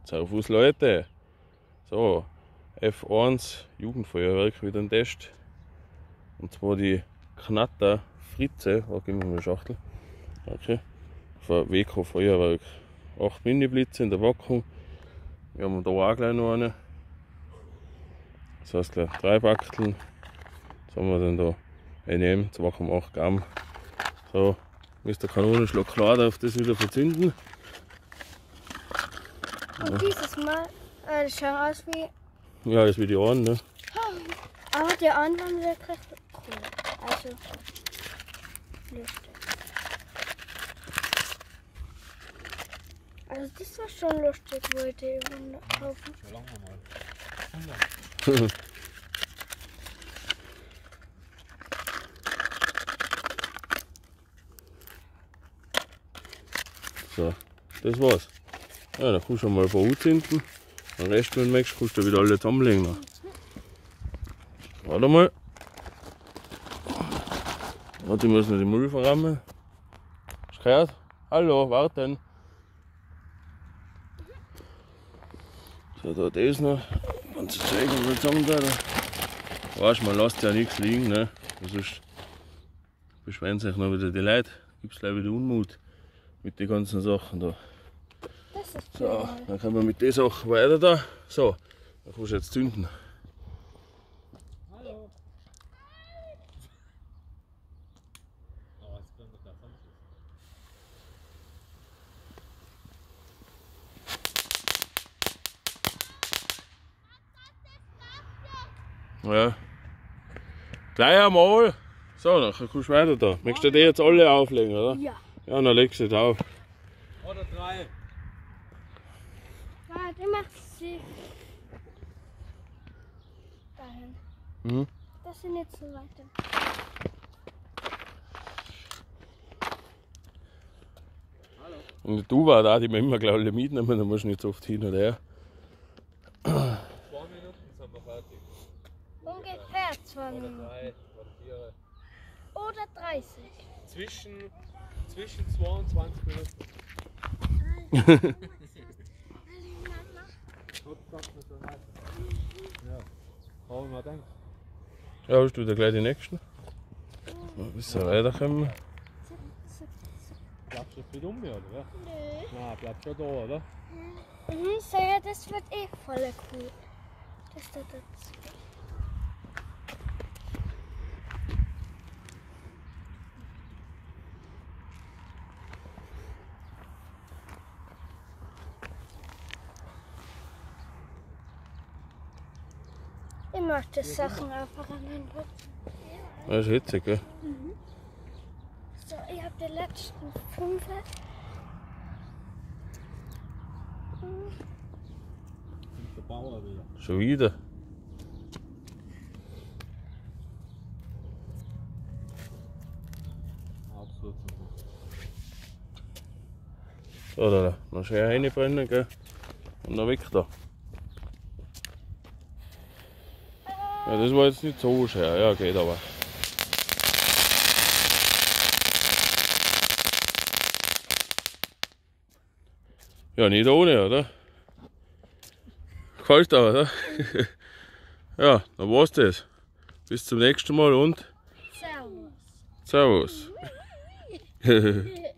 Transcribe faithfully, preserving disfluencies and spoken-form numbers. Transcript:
Servus Leute! So, F eins Jugendfeuerwerk wieder ein Test. Und zwar die Knatter Fritze, da geben wir mal eine Schachtel. Okay. Von Weco Feuerwerk. acht Mini-Blitze in der Packung. Wir haben da auch gleich noch eine. Das heißt gleich drei Bachteln. Jetzt haben wir dann da N M zwei Komma acht Gramm. So, ist der Kanonenschlag klar, darf das wieder verzünden. Und ja. Dieses Mal, äh, das schaut aus wie. Ja, das ist wie die Ohren, ne? Aber die Ohren waren wieder recht cool. Also, lustig. Also, das war schon lustig, wollte ich kaufen. So, das war's. Ja, dann kannst du schon mal ein paar anzünden. Den Rest, wenn du möchtest, kannst du wieder alle zusammenlegen. Warte mal. Warte, ich muss noch den Müll verrammen. Hast du gehört? Hallo, warten. So, da das noch. Ganze Zeug mal zusammen da. Weißt du, man lässt ja nichts liegen, ne? Sonst beschweren sich noch wieder die Leute. Gibt es gleich wieder Unmut mit den ganzen Sachen da. Das ist So, cool. dann können wir mit den Sachen weiter da. So, dann kannst du jetzt zünden. Hallo. Oh, jetzt können wir gleich anschließen. Ja. Gleich einmal. So, dann kannst du weiter da. Möchtest du die jetzt alle auflegen, oder? Ja. Ja, dann legst du die auf. Oder drei. Warte, ich mach sie dahin. Mhm. Das sind jetzt so weiter. Und du war da, die wir immer gleich alle mitnehmen, dann musst du nicht so oft hin oder her. Zwei Minuten sind wir fertig. Ungefähr zwei Oder Minuten. drei, oder vier. Oder dreißig. Zwischen, zwischen zweiundzwanzig Minuten. Ja, haben wir gedacht. Ja, hast du da gleich die nächsten? Bis wir weiterkommen. Bleibst du jetzt wieder um mir, oder? Nö. Nein, bleibst schon da, oder? Mhm, so ja, das wird eh voll cool. Das da dazu. Ich mag die Sachen einfach aneinander. Das ist hitzig, gell? Mhm. So, ich habe die letzten fünf. Kommt der Bauer wieder. Schon wieder. Absolut. So, da, da. Noch schön reinbrennen, gell? Und dann weg da. Ja, das war jetzt nicht so schwer. Ja, geht aber. Ja, nicht ohne, oder? Gefällt dir, oder? Ja, dann war's das. Bis zum nächsten Mal und Servus. Servus.